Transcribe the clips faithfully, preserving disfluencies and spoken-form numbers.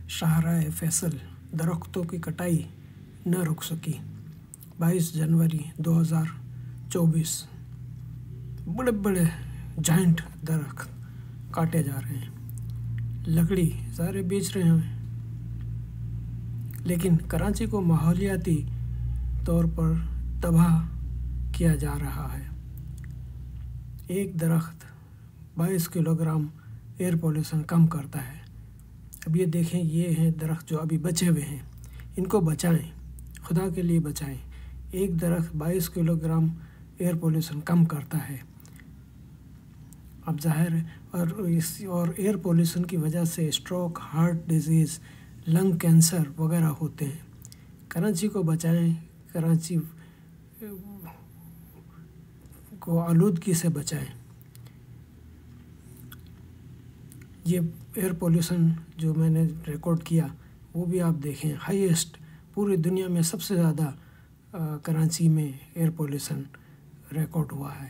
शाहराह फैसल दरख्तों की कटाई न रुक सकी। बाईस जनवरी दो हज़ार चौबीस बड़े बड़े जाइंट दरख्त काटे जा रहे हैं, लकड़ी सारे बेच रहे हैं, लेकिन कराची को माहौलियाती तौर पर तबाह किया जा रहा है। एक दरख्त बाईस किलोग्राम एयर पोल्यूशन कम करता है। अब ये देखें, ये हैं दरख्त जो अभी बचे हुए हैं, इनको बचाएं, खुदा के लिए बचाएं। एक दरख्त बाईस किलोग्राम एयर पोल्यूशन कम करता है। अब जाहिर है और इस और एयर पोल्यूशन की वजह से stroke, heart disease, lung cancer वगैरह होते हैं। कराची को बचाएं, कराची को आलूदगी से बचाएं। ये एयर पोल्यूशन जो मैंने रिकॉर्ड किया वो भी आप देखें, हाईएस्ट पूरी दुनिया में सबसे ज़्यादा कराची में एयर पोल्यूशन रिकॉर्ड हुआ है।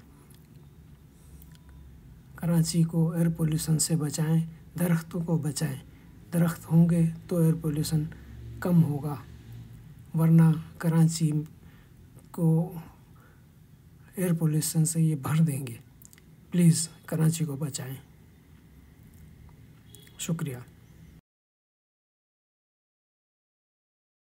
कराची को एयर पोल्यूशन से बचाएं, दरख्तों को बचाएं। दरख्त होंगे तो एयर पोल्यूशन कम होगा, वरना कराची को एयर पोल्यूशन से ये भर देंगे। प्लीज़ कराची को बचाएं। शुक्रिया।